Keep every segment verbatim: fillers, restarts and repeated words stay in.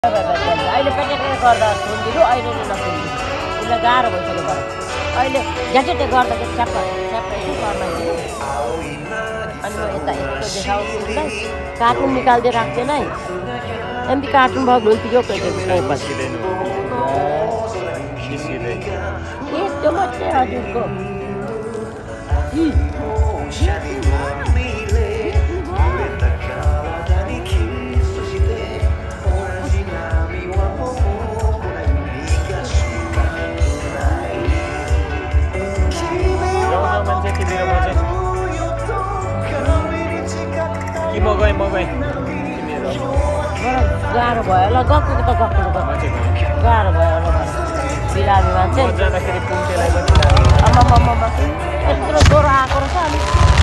अहिले पेटेक्ट गर्दा सुनिदिनु अहिले नसुनिदिनु उसलाई गाह्रो भइसक्यो बरु अहिले ज्याकेटले गर्दाखेरि च्याप्प च्याप्प यसो गर्नु अनि म यता यस्तो देखाउँछु उसलाई कार्टुन निकाल्दै राख्दैन है एमपी कार्टुन भएको हुन्थ्यो यस्तो मात्रै हजुरको मगै मगै गाह्रो भयो होला गएको त गएको गाह्रो भयो होला बिरामी मान्छे जाँदाखेरि पुङ्केलाई आमामामा यत्रो ज्वरो आएको रहेछ अनि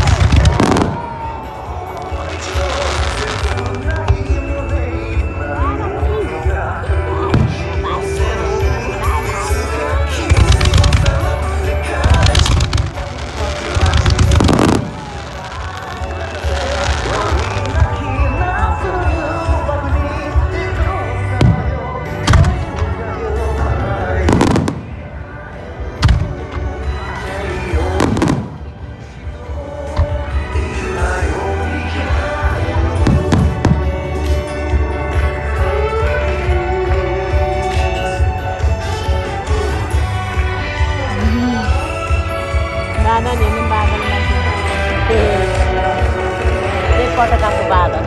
पटकाको बादल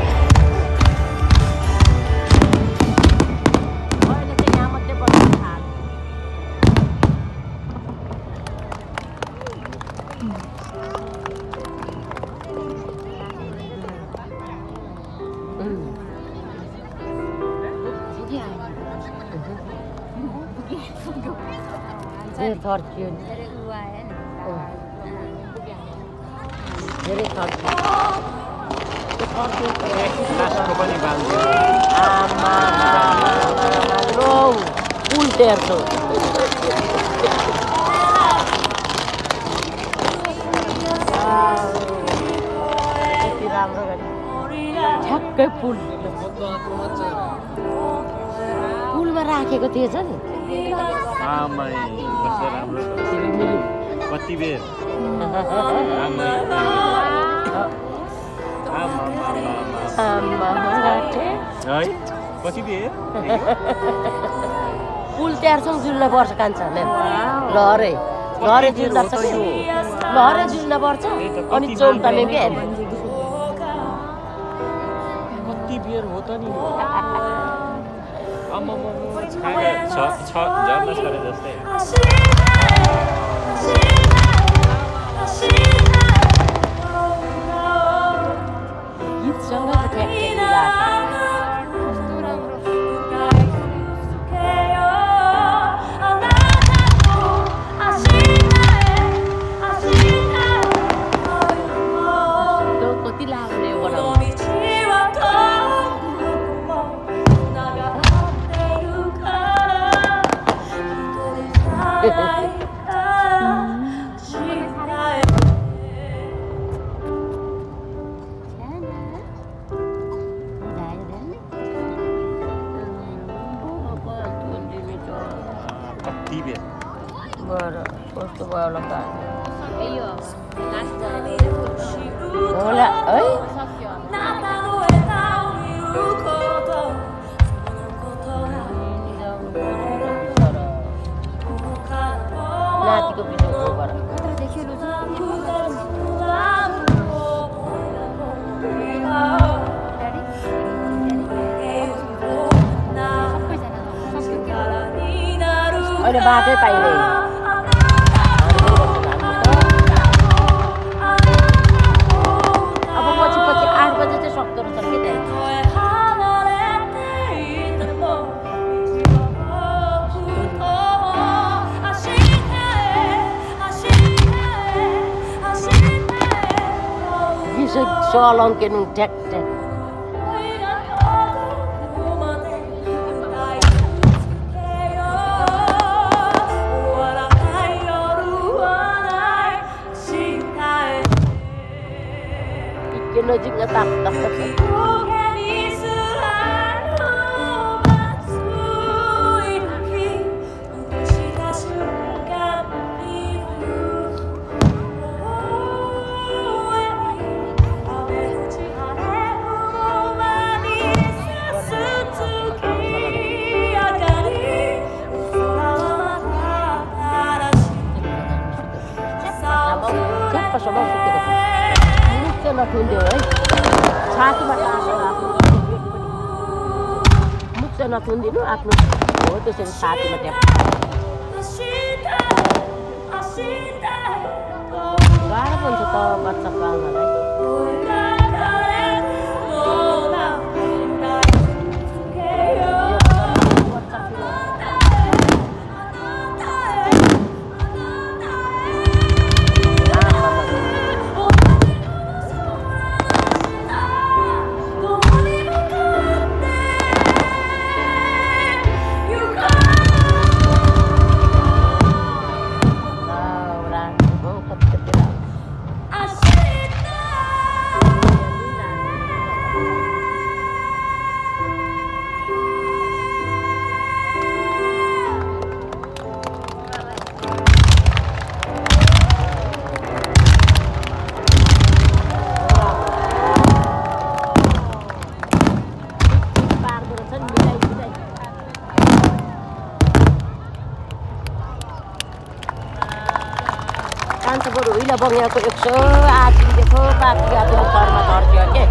अहिले चाहिँ यहाँ मात्रै बस्नु थाल्यो थर्कियो धेरै थर्कियो पुल टेर्छौ यति राम्रो गरी ठ्याक्कै पुल पुलमा राखेको थिएछ नि कति बेर कति बेर पुल त्यार्छौँ जुल्न पर्छ कान्छाले लहरै लहरै जुल्न लहरै जुल्न पर्छ अनि चौताले के कति बेर हो त नि झर्न छरे जस्तै गीतसँग कति लाग्ने बरं कस्तो भयो होला त होला है नातिको बिजो हो बर अहिले बाटै पाइँदैन Solong kenung tek tek. Ikan aja nggak tak tak tak. छक्कसम्म सुतेको छु मुख चाहिँ नथुन्दियो है छातीमा टाँसेर आफ्नो मुख चाहिँ नथुनिदिनु आफ्नो हो त्यसरी छातीमा ट्याप गाह्रो हुन्छ त बच्चा पाल्नलाई बरु हिला बङ्गाको एक सौ आठदेखो बाँकी आफूले घरमा झर्थ्यो के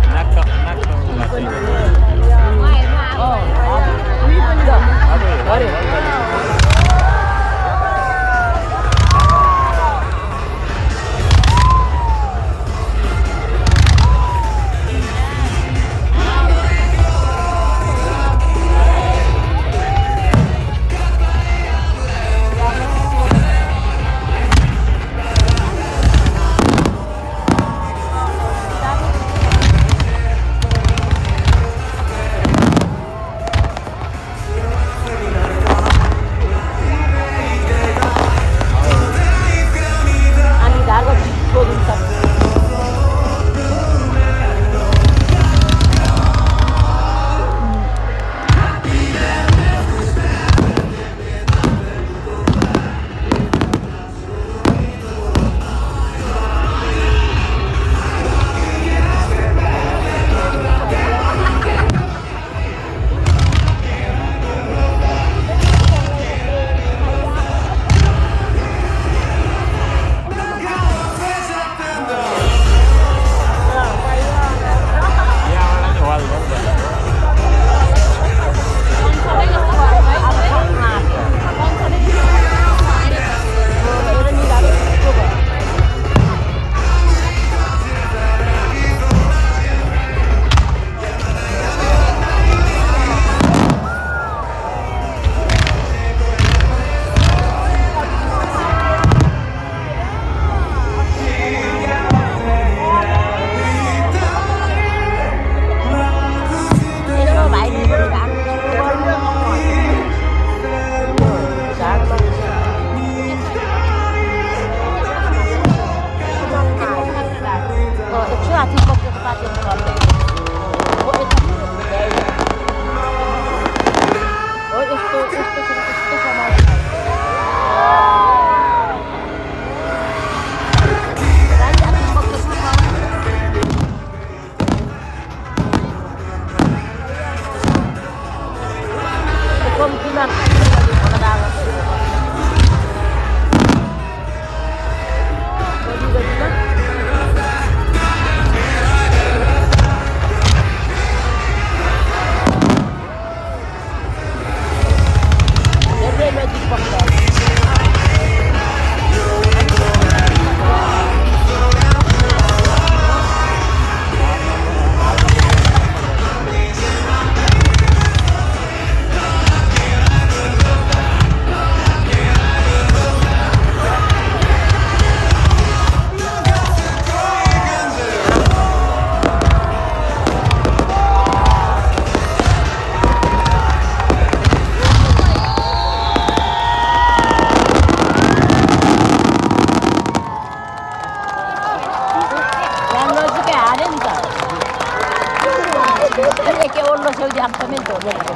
che ollo sei di appuntamento.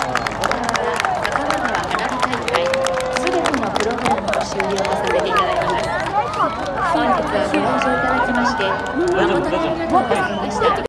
すべてのプログラムを終了させていただきます。本日はご来場いただきまして誠にありがとうございました。